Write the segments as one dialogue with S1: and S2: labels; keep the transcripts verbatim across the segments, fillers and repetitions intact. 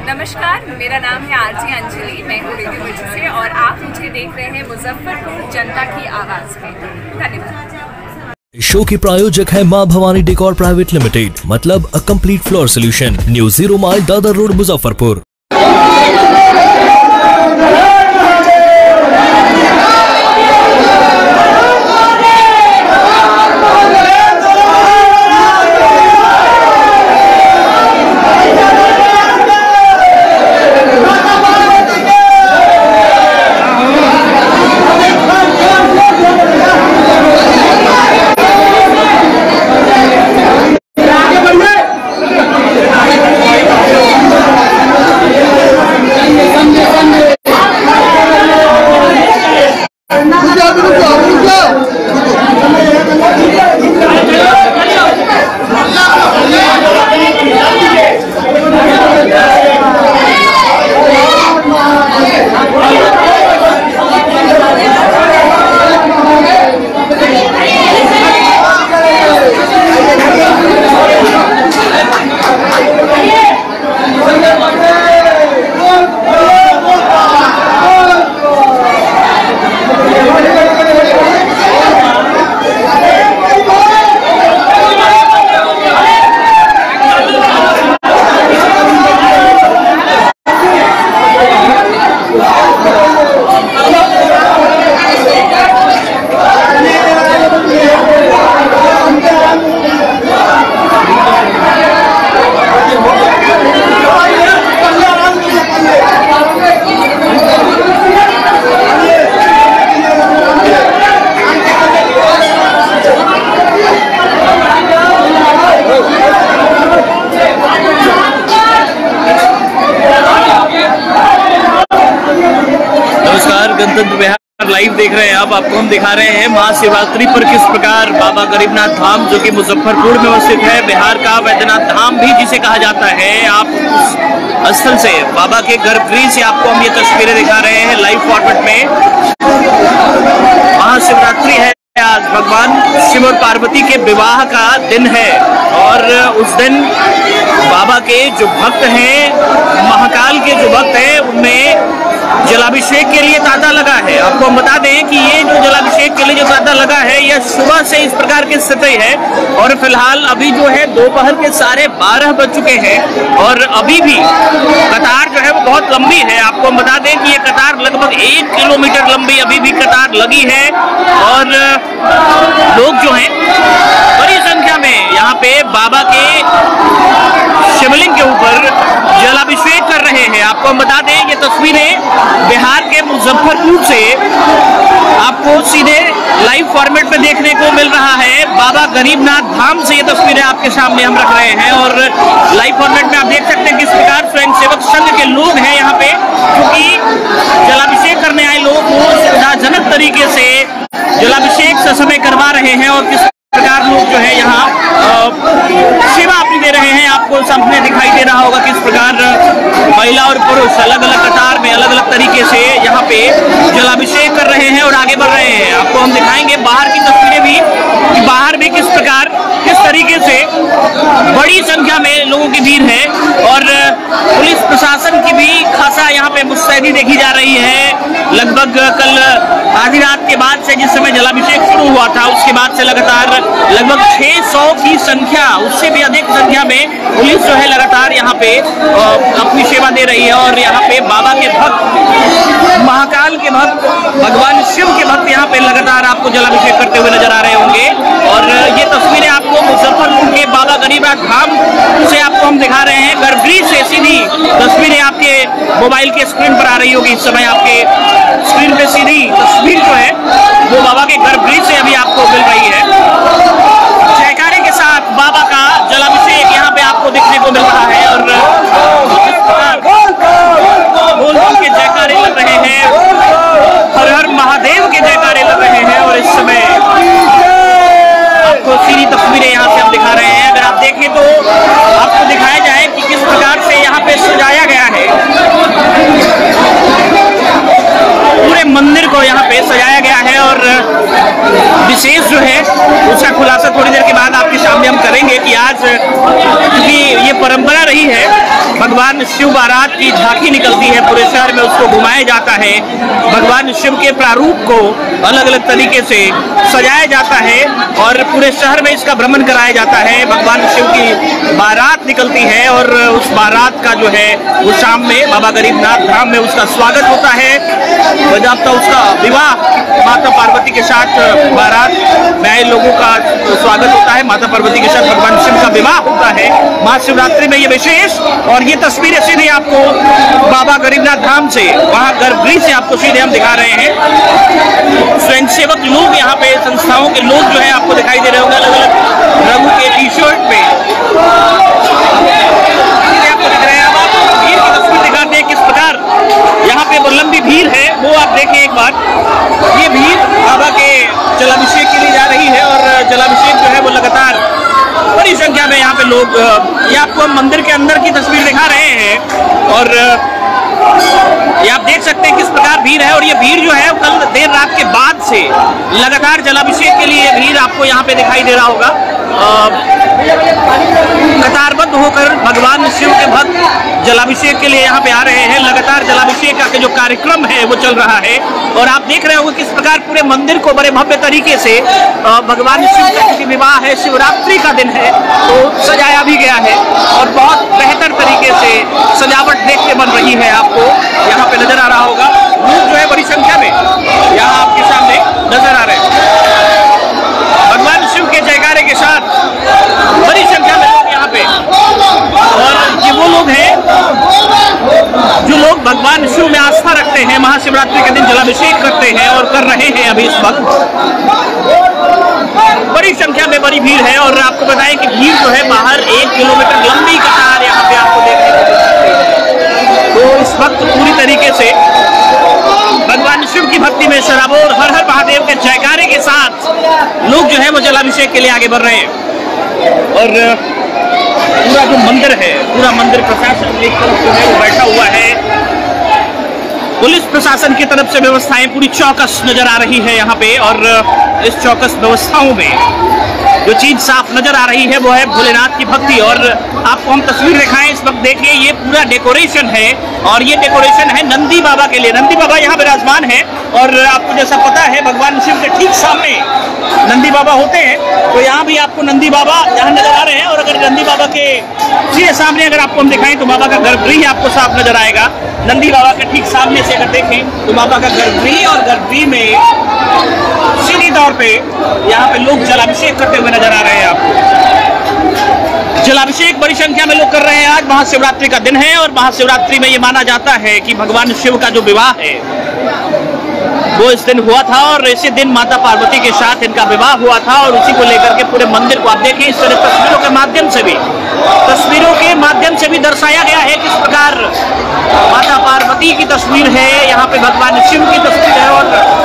S1: नमस्कार, मेरा नाम है आरजी अंजलि, मैं हूँ रेडियो से और आप मुझे देख रहे हैं मुजफ्फरपुर जनता की आवाज में। धन्यवाद।
S2: शो के प्रायोजक है मां भवानी डेकोर प्राइवेट लिमिटेड, मतलब a complete floor solution, new zero mile Dadar road Muzaffarpur.
S3: Gantantra Vihar live देख रहे हैं आप। आपको हम दिखा रहे हैं महाशिवरात्रि पर किस प्रकार बाबा गरीबनाथ धाम, जो कि मुजफ्फरपुर में स्थित है, बिहार का वैद्यनाथ धाम भी जिसे कहा जाता है, आप उस स्थल से बाबा के गर्भगृह से आपको हम ये तस्वीरें दिखा रहे हैं लाइव फॉर्मेट में। महाशिवरात्रि है आज, भगवान शिव और पार्वती के विवाह का दिन है और उस दिन बाबा के जो भक्त हैं, महाकाल के जो भक्त हैं, उनमें जलाभिषेक के लिए तांता लगा है। आपको हम बता दें कि ये जो जलाभिषेक के लिए जो तांता लगा है, यह सुबह से इस प्रकार की स्थिति है और फिलहाल अभी जो है दोपहर के साढ़े बारह बज चुके हैं और अभी भी कतार जो है वो बहुत लंबी है। आपको हम बता दें कि ये कतार लगभग एक किलोमीटर लंबी अभी भी कतार लगी है और लोग जो हैं बड़ी संख्या में यहाँ पे बाबा के शिवलिंग के ऊपर जलाभिषेक कर रहे हैं। आपको हम बता दें ये तस्वीरें बिहार के मुजफ्फरपुर से आपको सीधे लाइव फॉर्मेट में देखने को मिल रहा है। बाबा गरीबनाथ धाम से ये तस्वीरें आपके सामने हम रख रहे हैं और लाइव फॉर्मेट में आप देख सकते हैं किस प्रकार स्वयंसेवक संघ के लोग हैं यहाँ पे, क्योंकि जलाभिषेक करने आए लोगों को सुविधाजनक तरीके से जलाभिषेक समय करवा रहे हैं और किस प्रकार लोग जो है यहाँ सेवा अपनी दे रहे हैं। आपको सामने दिखाई दे रहा होगा किस प्रकार महिला और पुरुष अलग अलग कतार में अलग अलग तरीके से यहाँ पे जलाभिषेक कर रहे हैं और आगे बढ़ रहे हैं। आपको हम दिखाएंगे बाहर की तस्वीरें भी कि बाहर भी किस प्रकार किस तरीके से बड़ी संख्या में लोगों की भीड़ है और पुलिस प्रशासन की भी खासा यहाँ पे मुस्तैदी देखी जा रही है। लगभग कल आधी रात के बाद से, जिस समय जलाभिषेक शुरू हुआ था, उसके बाद से लगातार लगभग छह सौ की संख्या, उससे भी अधिक संख्या में पुलिस जो है लगातार यहाँ पे अपनी सेवा दे रही है और यहाँ पे बाबा के भक्त, महाकाल के भक्त, भगवान शिव के भक्त यहाँ पे लगातार आपको जलाभिषेक करते हुए नजर आ रहे होंगे। और ये तस्वीरें आपको मुजफ्फरपुर के बाबा गरीबनाथ धाम से आपको हम दिखा रहे हैं। गर्भगृह से सीधी तस्वीरें आपके मोबाइल के स्क्रीन पर आ रही होगी इस समय। आपके स्क्रीन पे सीधी तस्वीर जो है वो बाबा के गर्भगृह से अभी आपको मिल रही है। जयकारे के साथ बाबा का जलाभिषेक यहाँ पे आपको देखने को मिल रहा है और बोल बोल के जयकारे लग रहे हैं, हर हर महादेव के जयकारे लग रहे हैं और इस समय आपको सीधी तस्वीरें यहाँ से हम दिखा रहे हैं। अगर आप देखें तो आपको दिखाया जाए कि किस प्रकार से यहाँ पे सजाया गया है, पूरे मंदिर को यहाँ पे सजाया गया है और विशेष जो है उसका खुलासा थोड़ी देर के बाद आपके सामने हम करेंगे कि आज, क्योंकि ये परंपरा रही है भगवान शिव बारात की झांकी निकलती है पूरे शहर में, उसको घुमाया जाता है। भगवान शिव के प्रारूप को अलग अलग तरीके से सजाया जाता है और पूरे शहर में इसका भ्रमण कराया जाता है। भगवान शिव की बारात निकलती है और उस बारात का जो है वो शाम में बाबा गरीबनाथ धाम में उसका स्वागत होता है। बजाबता उसका विवाह माता पार्वती के साथ बारात में आए लोगों का स्वागत होता है। माता पार्वती के साथ भगवान शिव का विवाह होता है महाशिवरात्रि में। ये विशेष और ये तस्वीरें सीधे आपको बाबा गरीबनाथ धाम से, वहाँ गर्भगृह से आपको सीधे हम दिखा रहे हैं। स्वयंसेवक लोग यहाँ पे, संस्थाओं के लोग जो है आपको दिखाई दे रहे होंगे अलग अलग रंग के टी शर्ट पे आपको दिख रहे हैं। अब आपको भीड़ की तस्वीर दिखाते हैं किस प्रकार यहाँ पे वो लंबी भीड़ है, वो आप देखें एक बार। ये भीड़ बाबा के जलाभिषेक के लिए जा रही है और जलाभिषेक जो है वो लगातार बड़ी संख्या में यहाँ पे लोग, ये आपको हम मंदिर के अंदर की तस्वीर दिखा रहे हैं और ये आप देख सकते हैं किस प्रकार भीड़ है। और ये भीड़ जो है कल देर रात के बाद से लगातार जलाभिषेक के लिए भीड़ आपको यहाँ पे दिखाई दे रहा होगा। कतारबद्ध होकर भगवान शिव के भक्त जलाभिषेक के लिए यहाँ पे आ रहे हैं। लगातार जलाभिषेक का जो कार्यक्रम है वो चल रहा है और आप देख रहे होंगे किस प्रकार पूरे मंदिर को बड़े भव्य तरीके से भगवान शिव का क्योंकि विवाह है, शिवरात्रि का दिन है, तो सजाया भी गया है और बहुत बेहतर तरीके से सजावट देख के बन रही है। आपको यहाँ पे नजर आ रहा होगा लोग जो है बड़ी संख्या में यहाँ आपके सामने नजर आ रहे हैं। भगवान शिव के जयकारे के साथ बड़ी संख्या में लोग यहाँ पे, और ये वो लोग हैं जो लोग भगवान शिव में आस्था रखते हैं, महाशिवरात्रि के दिन जलाभिषेक करते हैं और कर रहे हैं अभी इस वक्त। बड़ी संख्या में बड़ी भीड़ है और आपको बताएं कि भीड़ जो है बाहर एक किलोमीटर लंबी कतार यहाँ पे आपको देखने को मिल सकती है। तो इस वक्त पूरी तरीके से भगवान शिव की भक्ति में सराबोर हर हर महादेव के जयकारे के साथ लोग जो है वो जलाभिषेक के लिए आगे बढ़ रहे हैं। और पूरा जो मंदिर है, पूरा मंदिर प्रशासन एक तरफ जो है वो बैठा हुआ है। पुलिस प्रशासन की तरफ से व्यवस्थाएं पूरी चौकस नजर आ रही है यहाँ पे और इस चौकस व्यवस्थाओं में जो चीज साफ नजर आ रही है वो है भोलेनाथ की भक्ति। और आपको हम तस्वीर दिखाएं इस वक्त, देखिए ये पूरा डेकोरेशन है और ये डेकोरेशन है नंदी बाबा के लिए। नंदी बाबा यहाँ विराजमान है और आपको जैसा पता है भगवान शिव के ठीक सामने नंदी बाबा होते हैं, तो यहाँ भी आपको नंदी बाबा यहाँ नजर आ रहे हैं। और अगर नंदी बाबा के सीधे सामने अगर आपको हम दिखाएं तो बाबा का गर्भगृह आपको साफ नजर आएगा। नंदी बाबा के ठीक सामने से अगर देखें तो बाबा का गर्भगृह और गर्भगृह में सीधी तौर पे यहाँ पे लोग जलाभिषेक करते हुए नजर आ रहे हैं। आपको जलाभिषेक बड़ी संख्या में लोग कर रहे हैं। आज महाशिवरात्रि का दिन है और महाशिवरात्रि में ये माना जाता है कि भगवान शिव का जो विवाह है वो इस दिन हुआ था और इसी दिन माता पार्वती के साथ इनका विवाह हुआ था। और उसी को लेकर के पूरे मंदिर को आप देखें इस तरह तस्वीरों के माध्यम से भी तस्वीरों के माध्यम से भी दर्शाया गया है किस प्रकार माता पार्वती की तस्वीर है, यहाँ पे भगवान शिव की तस्वीर है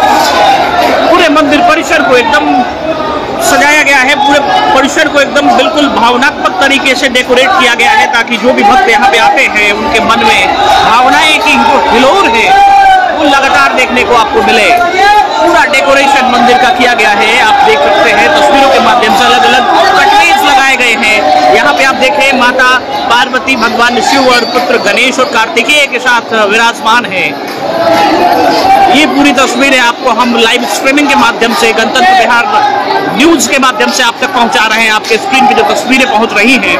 S3: और पूरे मंदिर परिसर को एकदम सजाया गया है। पूरे परिसर को एकदम बिल्कुल भावनात्मक तरीके से डेकोरेट किया गया है ताकि जो भी भक्त यहाँ पे आते हैं उनके मन में भावनाएं की जो हिलोर है वो लगातार देखने को आपको मिले। पूरा डेकोरेशन मंदिर का किया गया है, आप देख सकते हैं तस्वीरों के माध्यम से अलग अलग कटलेट्स लगाए गए हैं। यहाँ पे आप देखें माता पार्वती, भगवान शिव और पुत्र गणेश और कार्तिकेय के साथ विराजमान है। ये पूरी तस्वीरें आपको हम लाइव स्ट्रीमिंग के माध्यम से गणतंत्र बिहार न्यूज के माध्यम से आप तक पहुंचा रहे हैं। आपके स्क्रीन पे जो तस्वीरें पहुंच रही हैं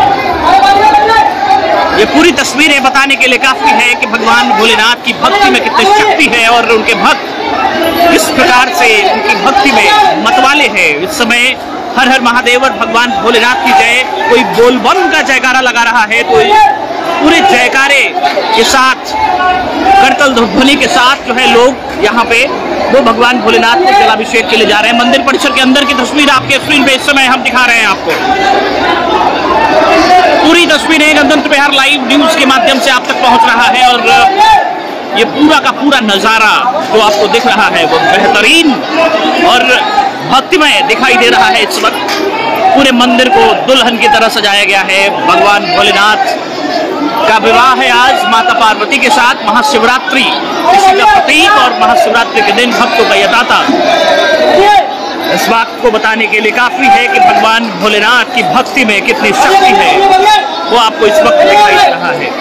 S3: ये पूरी तस्वीरें बताने के लिए काफी है कि भगवान भोलेनाथ की भक्ति में कितनी शक्ति है और उनके भक्त किस प्रकार से उनकी भक्ति में मतवाले हैं। इस समय हर हर महादेव और भगवान भोलेनाथ की जय, कोई बोलबम का जयकारा लगा रहा है, कोई पूरे जयकारे के साथ करतल ध्वनि के साथ जो है लोग यहाँ पे वो भगवान भोलेनाथ के जलाभिषेक के लिए जा रहे हैं। मंदिर परिसर के अंदर की तस्वीर आपके स्क्रीन पे इस समय हम दिखा रहे हैं। आपको पूरी तस्वीरें गणतंत्र बिहार लाइव न्यूज के माध्यम से आप तक पहुंच रहा है और ये पूरा का पूरा नजारा जो आपको दिख रहा है वो बेहतरीन और भक्तिमय दिखाई दे रहा है। इस वक्त पूरे मंदिर को दुल्हन की तरह सजाया गया है। भगवान भोलेनाथ का विवाह है आज माता पार्वती के साथ। महाशिवरात्रि इसी का प्रतीक और महाशिवरात्रि के दिन भक्तों का यह तांता इस बात को बताने के लिए काफी है कि भगवान भोलेनाथ की भक्ति में कितनी शक्ति है वो आपको इस वक्त दिखाई दे रहा है।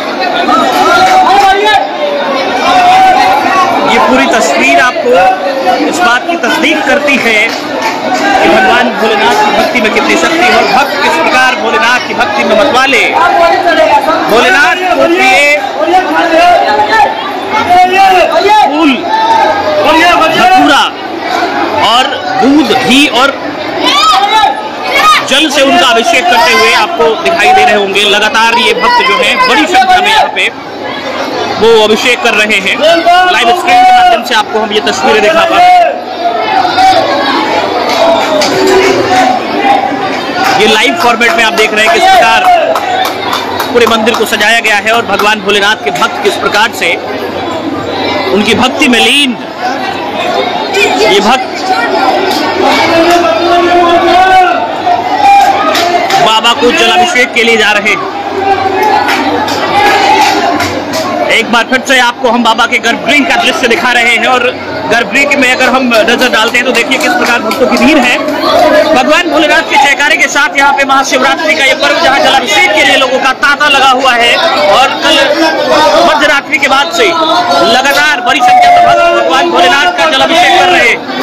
S3: इस बात की तस्दीक करती है कि भगवान भोलेनाथ की भक्ति में कितनी शक्ति है और भक्त किस प्रकार भोलेनाथ की भक्ति में मतवाले भोलेनाथ को प्रिय फूल, धतूरा और दूध, घी और जल से उनका अभिषेक करते हुए आपको दिखाई दे रहे होंगे। लगातार ये भक्त जो हैं बड़ी संख्या में यहाँ पे वो अभिषेक कर रहे हैं। लाइव स्क्रीन के माध्यम से आपको हम ये तस्वीरें दिखा पा रहे हैं। ये लाइव फॉर्मेट में आप देख रहे हैं किस प्रकार पूरे मंदिर को सजाया गया है और भगवान भोलेनाथ के भक्त किस प्रकार से उनकी भक्ति में लीन ये भक्त बाबा को जलाभिषेक के लिए जा रहे हैं। एक बार फिर से आपको हम बाबा के गर्भगृह का दृश्य दिखा रहे हैं और गर्भगृह में अगर हम नजर डालते हैं तो देखिए किस प्रकार भक्तों की भीड़ है। भगवान भोलेनाथ के जयकारे के साथ यहाँ पे महाशिवरात्रि का ये पर्व जहाँ जलाभिषेक के लिए लोगों का तांता लगा हुआ है और कल मध्यरात्रि के बाद से लगातार बड़ी संख्या में भक्त भगवान भोलेनाथ का जलाभिषेक कर रहे हैं।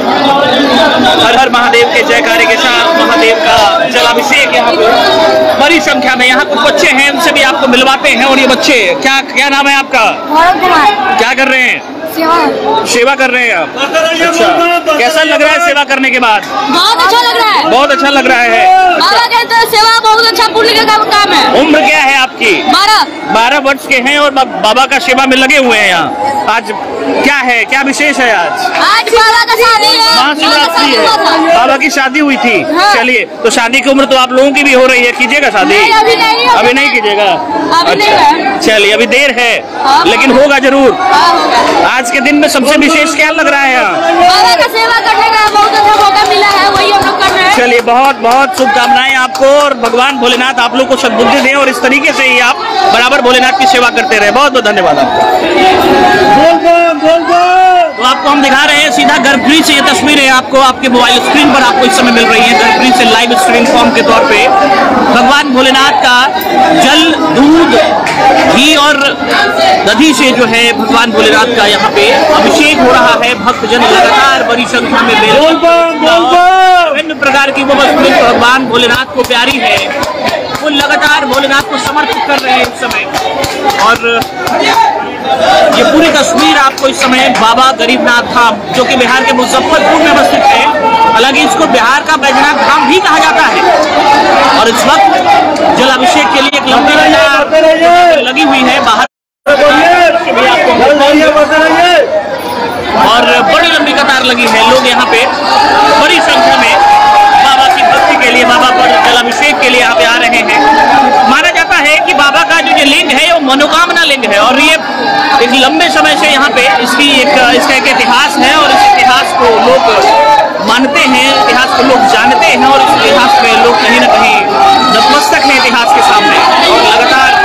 S3: हर हर महादेव के जयकारे के साथ महादेव का जलाभिषेक यहाँ पे बड़ी संख्या में। यहाँ कुछ बच्चे हैं उनसे भी आपको मिलवाते हैं। और ये बच्चे क्या क्या नाम है आपका? क्या कर रहे हैं?
S4: सेवा
S3: सेवा कर रहे हैं आप? अच्छा, कैसा लग रहा है सेवा करने के बाद?
S4: बहुत अच्छा लग रहा है।
S3: बहुत अच्छा लग रहा है।
S4: बाबा के तो सेवा बहुत अच्छा पुण्य का काम है।
S3: उम्र क्या है आपकी?
S4: बारह
S3: बारह वर्ष के हैं और बाबा का सेवा में लगे हुए हैं यहाँ। आज क्या है, क्या विशेष है आज?
S4: आज बाबा का शादी है।
S3: महाशिवरात्रि है, बाबा की शादी हुई थी।
S4: हाँ।
S3: चलिए, तो शादी की उम्र तो आप लोगों की भी हो रही है, कीजिएगा शादी?
S4: नहीं, अभी नहीं,
S3: अभी, अभी नहीं कीजिएगा?
S4: अभी नहीं है।
S3: चलिए, अभी देर है।
S4: हाँ।
S3: लेकिन होगा जरूर।
S4: हाँ, होगा।
S3: आज के दिन में सबसे विशेष क्या लग रहा है यहाँ?
S4: बाबा का सेवा करने का बहुत अच्छा मौका मिला है, वही हम लोग कर रहे हैं।
S3: चलिए, बहुत बहुत शुभकामनाएं आपको और भगवान भोलेनाथ आप लोग को सद्बुद्धि दें और इस तरीके से ही आप बराबर भोलेनाथ की सेवा करते रहे। बहुत बहुत धन्यवाद आपको। तो आपको हम दिखा रहे हैं सीधा गर्भगृह से ये तस्वीरें आपको आपके मोबाइल स्क्रीन पर आपको इस समय मिल रही है। गर्भगृह से लाइव स्ट्रीम फॉर्म के तौर पे भगवान भोलेनाथ का जल, दूध, घी और दधी से जो है भगवान भोलेनाथ का यहाँ पे अभिषेक हो रहा है। भक्तजन लगातार बड़ी संख्या में विभिन्न प्रकार की वो वस्तुएं भगवान भोलेनाथ को प्यारी है वो लगातार भोलेनाथ को समर्पित कर रहे हैं इस समय। और ये पूरी तस्वीर आपको इस समय बाबा गरीबनाथ धाम जो कि बिहार के मुजफ्फरपुर में अवस्थित है, हालांकि इसको बिहार का बैजनाथ धाम भी कहा जाता है। और इस वक्त जलाभिषेक के लिए एक लंबी कतार लगी हुई है बाहर भी आपको, और बड़ी लंबी कतार लगी है। लोग यहाँ पे बड़ी संख्या में बाबा की भक्ति के लिए, बाबा पर जलाभिषेक के लिए यहाँ पे आ रहे हैं। माना जाता है कि बाबा का जो ये लिंग है वो मनोकामना लिंग है और ये एक लंबे समय से यहाँ पे इसकी एक इसका एक इतिहास है और इस इतिहास को लोग मानते हैं, इतिहास को लोग जानते हैं और इस इतिहास में लोग कहीं ना कहीं नतमस्तक हैं इतिहास के सामने। और लगातार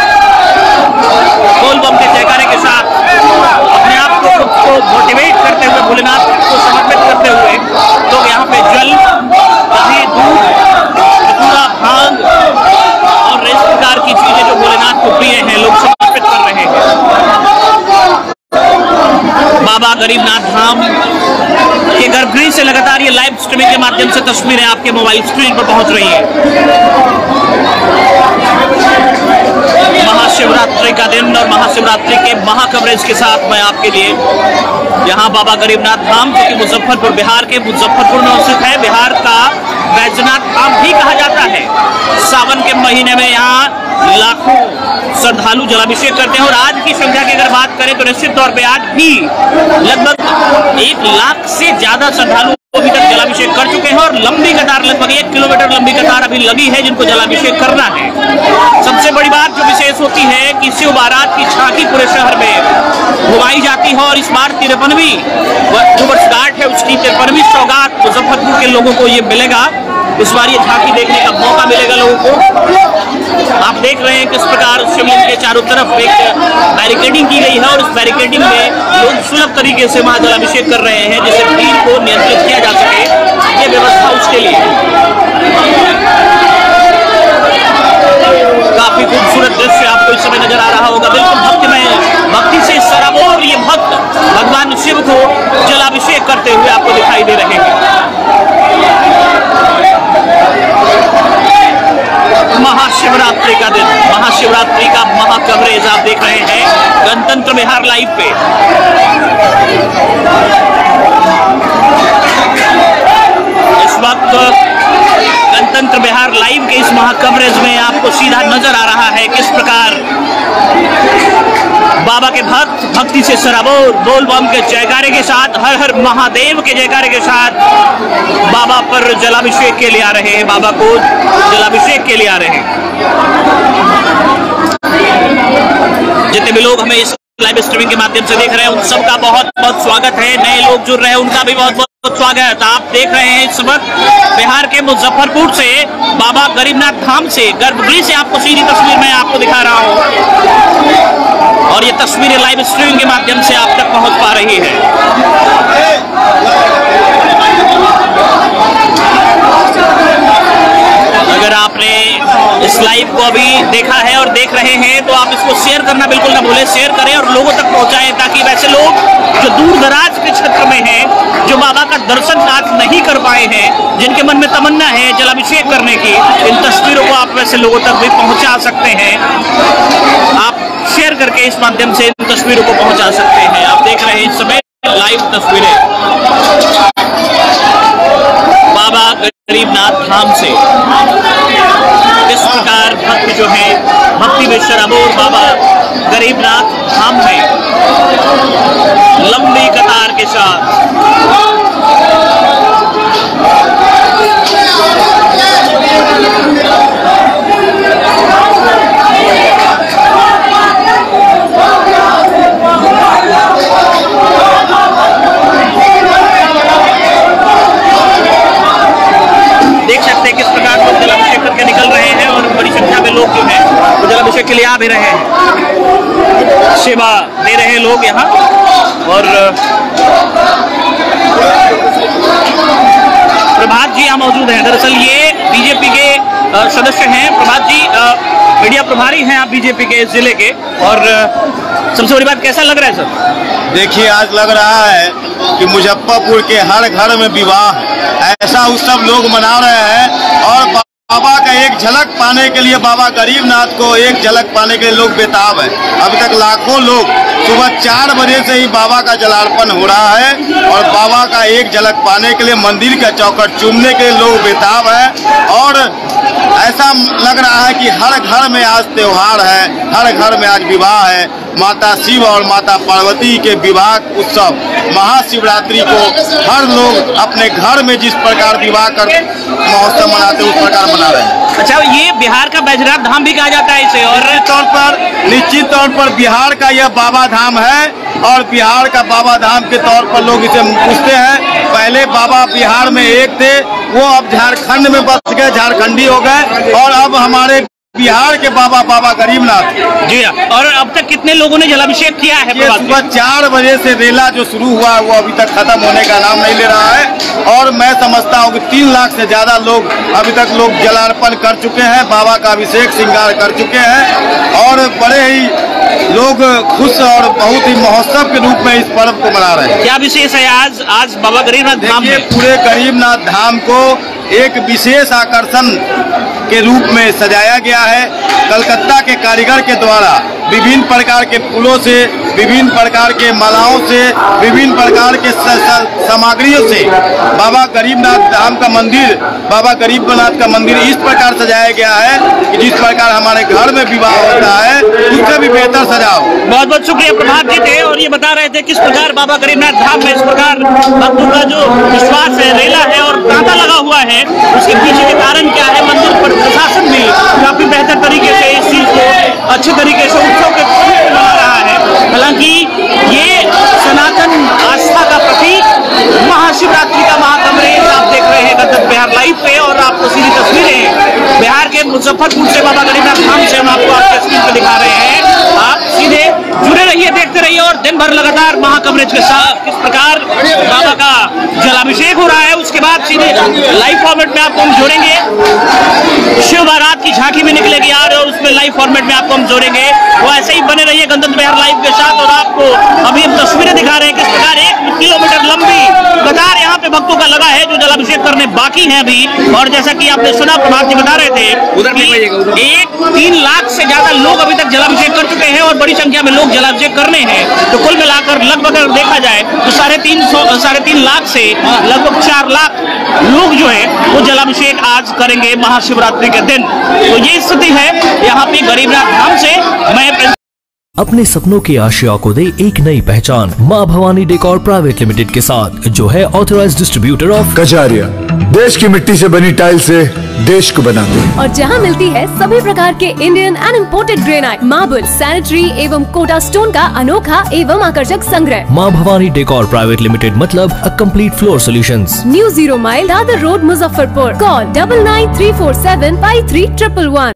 S3: बोल बम के जयकारे के साथ अपने आप को खुद को मोटिवेट करते हुए, भोलेनाथ को समर्पित करते हुए लोग यहाँ पे जल, दही, दूध, धतूरा, भांग और इस प्रकार की चीजें जो भोलेनाथ को प्रिय हैं लोग समर्पित कर रहे हैं। बाबा गरीबनाथ धाम के गर्भगृह से लगातार ये लाइव स्ट्रीमिंग के माध्यम से तस्वीरें आपके मोबाइल स्क्रीन पर पहुंच रही हैं। महाशिवरात्रि का दिन और महाशिवरात्रि के महा कवरेज के साथ मैं आपके लिए यहाँ बाबा गरीबनाथ धाम जो कि मुजफ्फरपुर, बिहार के मुजफ्फरपुर में स्थित है, बिहार का बैजनाथ धाम भी कहा जाता है। सावन के महीने में यहाँ लाखों श्रद्धालु जलाभिषेक करते हैं और आज की संख्या की अगर बात करें तो निश्चित तौर पे आज भी लगभग एक लाख से ज्यादा श्रद्धालु अभी तक जलाभिषेक कर चुके हैं और लंबी कतार, लगभग एक किलोमीटर लंबी कतार अभी लगी है जिनको जलाभिषेक करना है। सबसे बड़ी बात जो विशेष होती है कि शिव बारात की झांकी पूरे शहर में घुमाई जाती है और इस बार तिरपनवीं जो वर्षगांठ है उसकी तिरपनवीं सौगात मुजफ्फरपुर के लोगों को ये मिलेगा। इस बार ये झांकी देखने का मौका मिलेगा लोगों को। आप देख रहे हैं किस प्रकार शिवलिंग के चारों तरफ एक बैरिकेडिंग की गई है और इस बैरिकेडिंग में लोग सुलभ तरीके से वहां जलाभिषेक कर रहे हैं जिससे भीड़ को नियंत्रित किया जा सके, ये व्यवस्था उसके लिए। काफी खूबसूरत दृश्य आपको इस समय नजर आ रहा होगा। बिल्कुल भक्ति में भक्ति से सराबोर ये भक्त भगवान शिव को जलाभिषेक महाशिवरात्रि का महा कवरेज आप देख रहे हैं गणतंत्र विहार लाइव पे। इस वक्त गणतंत्र विहार लाइव के इस महा कवरेज में आपको सीधा नजर आ रहा है किस प्रकार बाबा के भक्त भक्ति से सराबोर बोल बम के जयकारे के साथ, हर हर महादेव के जयकारे के साथ बाबा पर जलाभिषेक के लिए आ रहे हैं, बाबा को जलाभिषेक के लिए आ रहे हैं। जितने भी लोग हमें इस लाइव स्ट्रीमिंग के माध्यम से देख रहे हैं उन सबका बहुत बहुत स्वागत है। नए लोग जुड़ रहे हैं उनका भी बहुत बहुत स्वागत। आप देख रहे हैं इस वक्त बिहार के मुजफ्फरपुर से बाबा गरीबनाथ धाम से गर्भगृह से आपको सीधी तस्वीर मैं आपको दिखा रहा हूं और ये तस्वीरें लाइव स्ट्रीमिंग के माध्यम से आप तक पहुंच पा रही है। अगर आपने इस लाइव को अभी देखा है और देख रहे हैं तो आप इसको शेयर करना बिल्कुल ना भूलें, शेयर करें और लोगों तक पहुंचाएं ताकि वैसे लोग जो दूर दराज के क्षेत्र में हैं, जो बाबा का दर्शन आज नहीं कर पाए हैं, जिनके मन में तमन्ना है जलाभिषेक करने की, इन तस्वीरों को आप वैसे लोगों तक भी पहुंचा सकते हैं। आप शेयर करके इस माध्यम से इन तस्वीरों को पहुंचा सकते हैं। आप देख रहे हैं इस समय लाइव तस्वीरें बाबा गरीबनाथ धाम से इस प्रकार भक्त जो है भक्ति में शराबोर बाबा गरीबनाथ धाम में लंबी कतार के साथ देख सकते हैं किस प्रकार लोग जलाभिषेक करके निकल रहे हैं और बड़ी संख्या में लोग जो है वो जलाभिषेक के लिए आ भी रहे हैं, सेवा दे रहे हैं लोग यहाँ। और प्रभात जी यहाँ मौजूद हैं। दरअसल ये बीजेपी के सदस्य हैं। प्रभात जी मीडिया प्रभारी हैं आप बीजेपी के इस जिले के, और सबसे बड़ी बात कैसा लग रहा है सर?
S5: देखिए, आज लग रहा है कि मुजफ्फरपुर के हर घर में विवाह ऐसा उत्सव लोग मना रहे हैं और बाबा का एक झलक पाने के लिए, बाबा गरीबनाथ को एक झलक पाने के लिए लोग बेताब है। अभी तक लाखों लोग सुबह चार बजे से ही बाबा का जलार्पण हो रहा है और बाबा का एक झलक पाने के लिए, मंदिर का चौखट चूमने के लिए लोग बेताब है। और ऐसा लग रहा है कि हर घर में आज त्योहार है, हर घर में आज विवाह है। माता शिव और माता पार्वती के विवाह उत्सव महाशिवरात्रि को हर लोग अपने घर में जिस प्रकार विवाह कर महोत्सव मनाते उस प्रकार मना रहे हैं।
S3: अच्छा, ये बिहार का बैजनाथ धाम भी कहा जाता है इसे, और
S5: तौर पर निश्चित तौर पर बिहार का यह बाबा धाम है और बिहार का बाबा धाम के तौर पर लोग इसे पूछते हैं। पहले बाबा बिहार में एक थे, वो अब झारखंड में बस गए, झारखंडी हो गए, और अब हमारे बिहार के बाबा बाबा गरीबनाथ।
S3: जी हाँ। और अब तक कितने लोगों ने जलाभिषेक किया है?
S5: सुबह चार बजे से रेला जो शुरू हुआ वो अभी तक खत्म होने का नाम नहीं ले रहा है और मैं समझता हूँ कि तीन लाख से ज्यादा लोग अभी तक लोग जलार्पण कर चुके हैं, बाबा का अभिषेक श्रृंगार कर चुके हैं और बड़े ही लोग खुश और बहुत ही महोत्सव के रूप में इस पर्व को मना रहे हैं।
S3: क्या विशेष है आज आज बाबा गरीबनाथ धाम में?
S5: पूरे गरीबनाथ धाम को एक विशेष आकर्षण के रूप में सजाया गया है। कलकत्ता के कारीगर के द्वारा विभिन्न प्रकार के फूलों से, विभिन्न प्रकार के मालाओं से, विभिन्न प्रकार के सामग्रियों से बाबा गरीबनाथ धाम का मंदिर, बाबा गरीबनाथ का मंदिर इस प्रकार सजाया गया है कि जिस प्रकार हमारे घर में विवाह होता है उससे भी बेहतर सजाओ।
S3: बहुत बहुत शुक्रिया। प्रभात जी थे और ये बता रहे थे किस प्रकार बाबा गरीबनाथ धाम में इस प्रकार भक्तों का जो विश्वास है, रेला है और तांता लगा हुआ है, उसके पीछे के कारण क्या है? मंदिर पर प्रशासन भी काफी बेहतर तरीके से इस चीज को अच्छे तरीके से उत्सव के मना रहा है। हालांकि ये सनातन आस्था का प्रतीक महाशिवरात्रि का महाकवरेज आप देख रहे हैं गणतंत्र बिहार लाइव पे, और आपको सीधी तस्वीरें बिहार के मुजफ्फरपुर से बाबा गरीबनाथ धाम से हम आपको आपके स्क्रीन पे दिखा रहे हैं। आप सीधे जुड़े रहिए, देखते रहिए और दिन भर लगातार महाकवरेज के साथ किस प्रकार बाबा का जलाभिषेक हो रहा है उसके बाद सीधे लाइव फॉर्मेट में आपको हम जोड़ेंगे। शिव बारात की झांकी में निकलेगी यार और उसमें लाइव फॉर्मेट में आपको हम जोड़ेंगे। वो ऐसे ही बने रहिए गणतंत्र बिहार लाइव के साथ और आपको अभी हम तस्वीरें दिखा रहे हैं किस प्रकार एक किलोमीटर लंबी कतार यहाँ पे पे भक्तों का लगा है जो जलाभिषेक करने बाकी हैं अभी। और जैसा कि आपने सुना, प्रभात जी बता रहे थे कि एक तीन लाख से ज्यादा लोग अभी तक जलाभिषेक कर चुके हैं और बड़ी संख्या में लोग जलाभिषेक करने हैं। तो कुल मिलाकर लगभग अगर देखा जाए तो साढ़े तीन सौ साढ़े तीन लाख से लगभग चार लाख लोग जो है वो जलाभिषेक आज करेंगे महाशिवरात्रि के दिन। तो ये स्थिति है यहाँ पे गरीबनाथ धाम से। मैं
S2: अपने सपनों की आशिया को दे एक नई पहचान माँ भवानी डेकोर प्राइवेट लिमिटेड के साथ, जो है ऑथराइज्ड डिस्ट्रीब्यूटर ऑफ
S6: कजारिया। देश की मिट्टी से बनी टाइल से देश को बनाते हैं।
S7: और जहां मिलती है सभी प्रकार के Indian and imported granite, marble, sanitary एवं कोटा स्टोन का अनोखा एवं आकर्षक संग्रह।
S2: माँ भवानी डेकोर प्राइवेट लिमिटेड मतलब a complete floor solutions.
S7: New zero mile Dadar road, Muzaffarpur. Call double nine three four seven five three triple one.